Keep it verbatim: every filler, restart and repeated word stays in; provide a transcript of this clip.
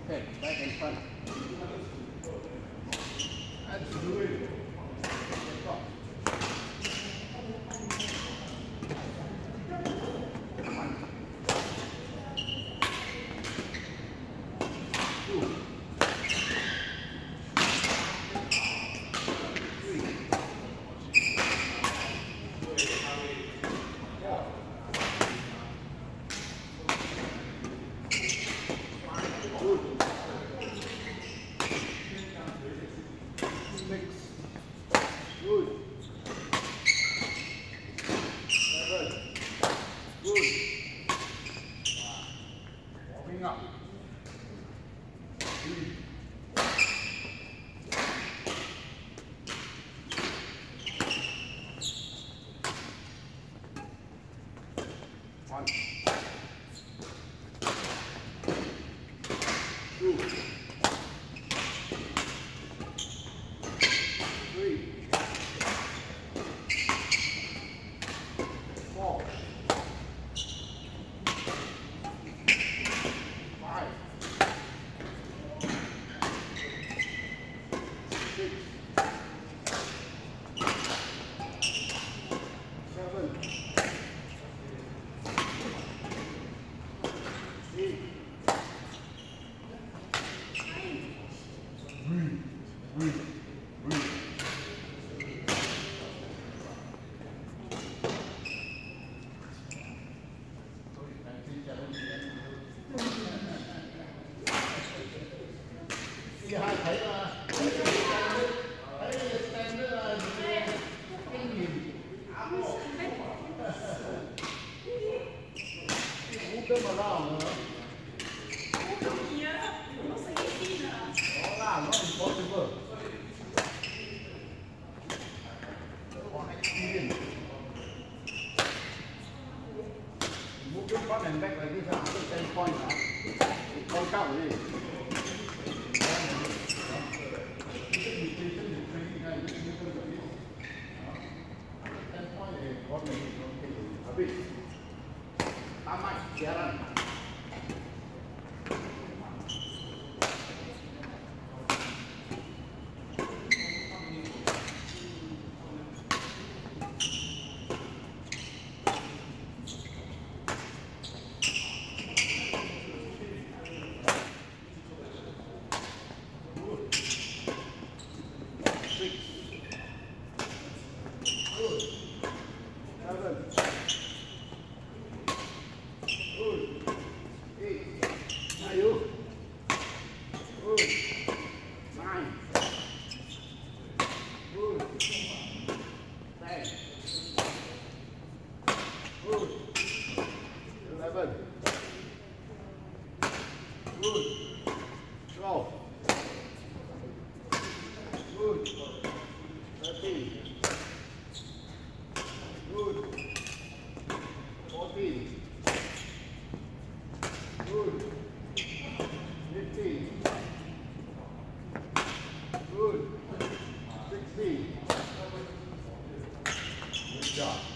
Okay, back and front. That's good. Up. One, two, three, four, five, six, seven, eight, breathe, breathe, breathe. Chị hai thấy là thấy stand là cái nhìn cú cơ mà lao nữa đó là nó impossible còn experience move your front and back like this at the same point con cao đi. Habis, tamat siaran. Good. twelve. Good. thirteen. Good. fourteen. Good. fifteen. Good. sixteen. Good job.